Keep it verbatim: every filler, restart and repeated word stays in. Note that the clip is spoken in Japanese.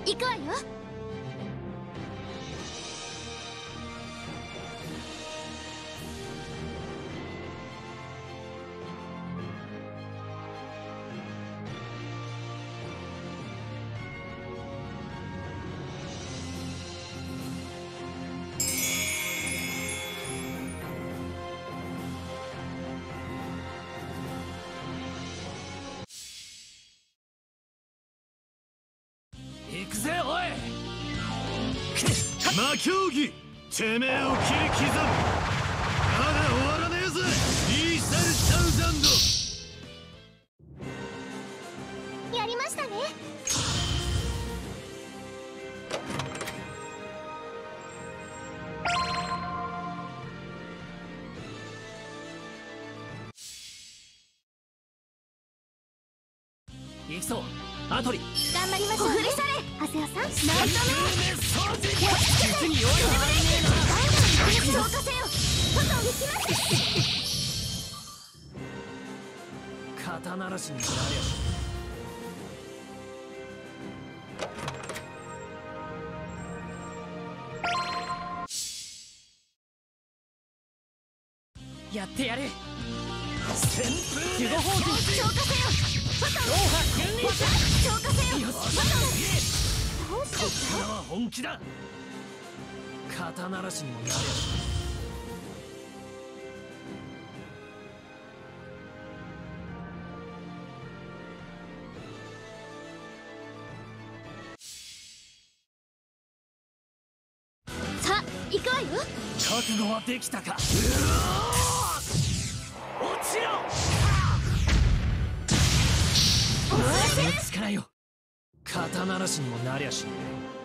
行くわよ。 行くぜおい。魔競技、てめえを切り刻む。まだ終わらねえぜ、リーサルサウザンド。 やりましたね。 行くぞアトリ。 頑張りましょう。おふれされハセオさん、ナイトメ実に良いな。 消化せよ。外を行きます。 肩慣らしになりゃやってやる。旋風守護法軍消化せよ。 ローハ軍輪消化せよ。 よし、 倒しこっからは本気だ。肩慣らしにもなりゃさあ行くわよ。 覚悟はできたか。落ちろ。その力よ、肩慣らしにもなりゃしねえ。